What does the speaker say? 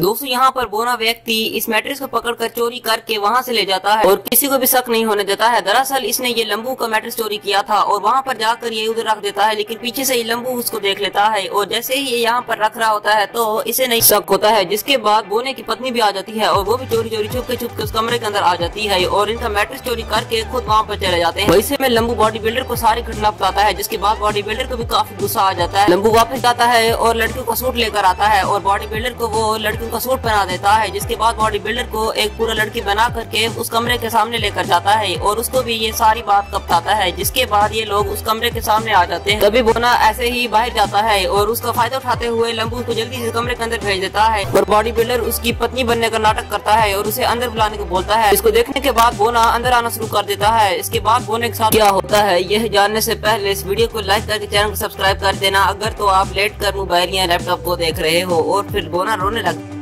दोस्तों यहाँ पर बोना व्यक्ति इस मैट्रेस को पकड़कर चोरी करके वहाँ से ले जाता है और किसी को भी शक नहीं होने देता है। दरअसल इसने ये लंबू का मैट्रेस चोरी किया था और वहाँ पर जाकर ये उधर रख देता है, लेकिन पीछे से ये लंबू उसको देख लेता है और जैसे ही ये यहाँ पर रख रहा होता है तो इसे नहीं शक होता है। जिसके बाद बोने की पत्नी भी आ जाती है और वो भी चोरी चोरी छुप के उस कमरे के अंदर आ जाती है और इनका मैट्रेस चोरी करके खुद वहाँ पर चले जाते हैं। वैसे में लंबू बॉडी बिल्डर को सारी घटना बताता है, जिसके बाद बॉडी बिल्डर को भी काफी गुस्सा आ जाता है। लंबू वापस जाता है और लड़कियों का सूट लेकर आता है और बॉडी बिल्डर को वो लड़कियों का सूट पहना देता है। जिसके बाद बॉडी बिल्डर को एक पूरा लड़की बना करके उस कमरे के सामने लेकर जाता है और उसको भी ये सारी बात बताता है। जिसके बाद ये लोग उस कमरे के सामने आ जाते हैं। तभी बोना ऐसे ही बाहर जाता है और उसका फायदा उठाते हुए लंबू को जल्दी से कमरे के अंदर भेज देता है और बॉडी बिल्डर उसकी पत्नी बनने का नाटक करता है और उसे अंदर बुलाने को बोलता है। इसको देखने के बाद बोना अंदर आना शुरू कर देता है। इसके बाद बोने के साथ क्या होता है यह जानने से पहले इस वीडियो को लाइक करके चैनल को सब्सक्राइब कर देना, अगर तो आप लेट कर मोबाइल या लैपटॉप को देख रहे हो। और फिर बोना रोने लगता है।